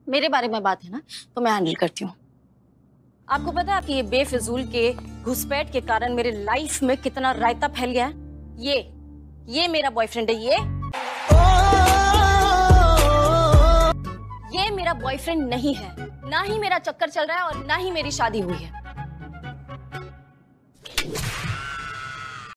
मेरे बारे में बात है ना, तो मैं हैंडल करती हूँ। आपको पता है आपकी ये बेफिजूल के घुसपैठ के कारण मेरे लाइफ में कितना रायता फैल गया है। ये मेरा बॉयफ्रेंड है। ये मेरा बॉयफ्रेंड नहीं है, ना ही मेरा चक्कर चल रहा है और ना ही मेरी शादी हुई है।